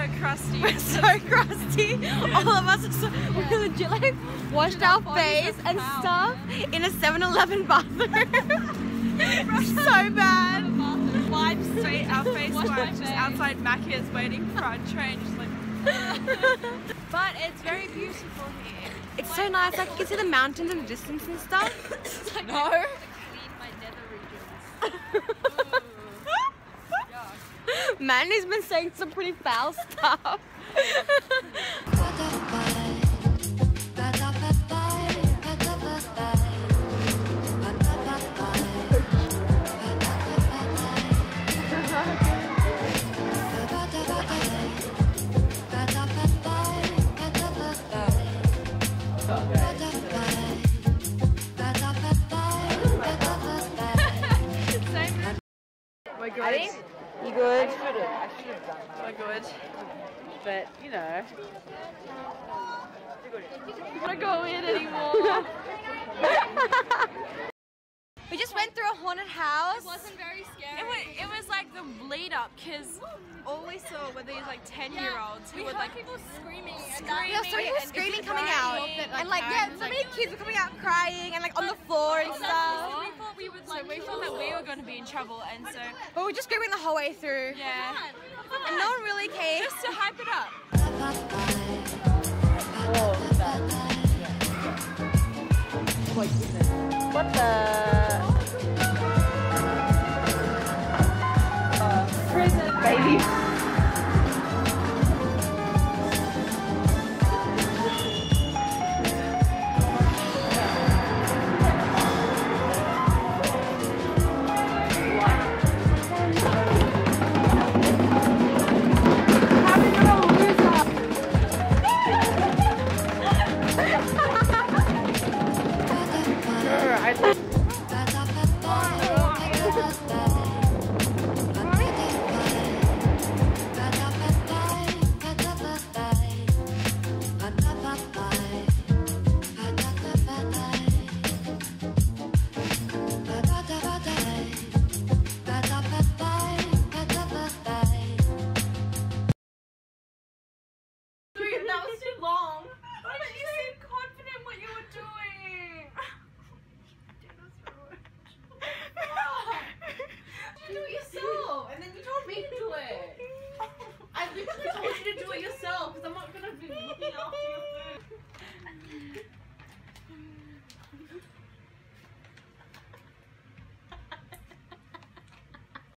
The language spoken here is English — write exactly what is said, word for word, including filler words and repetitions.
so crusty. We're so crusty. All of us are so, yeah. we legit like washed our face and stuff in a seven eleven bathroom. So bad. Wiped straight our face wiped just outside Macca's waiting for our train. Just like. But it's very beautiful here. It's so nice. Like you can see the mountains in the distance and stuff. It's like no. Clean my nether regions. Mandy's been saying some pretty foul stuff. We're good. Ready? You good? I should have. I should have done that. We're good. But, you know. I don't want to go in anymore. We just went through a haunted house. It wasn't very scary. It was, it was like the lead up because all we saw were these like ten year olds who we were heard like people screaming. Screaming, yeah, so people and screaming crying, coming out, and, and like yeah, so many kids were coming out crying and like on the floor and stuff. We thought we would like, so we thought that we were going to be in trouble, and so but we were just screaming the whole way through. Yeah, and no one really came. Just to hype it up. Oh, that. Oh my goodness. What the? Uh, prison, baby. That was too long. But you seemed confident what you were doing. Do it yourself, and then you told me to do it. I literally told you to do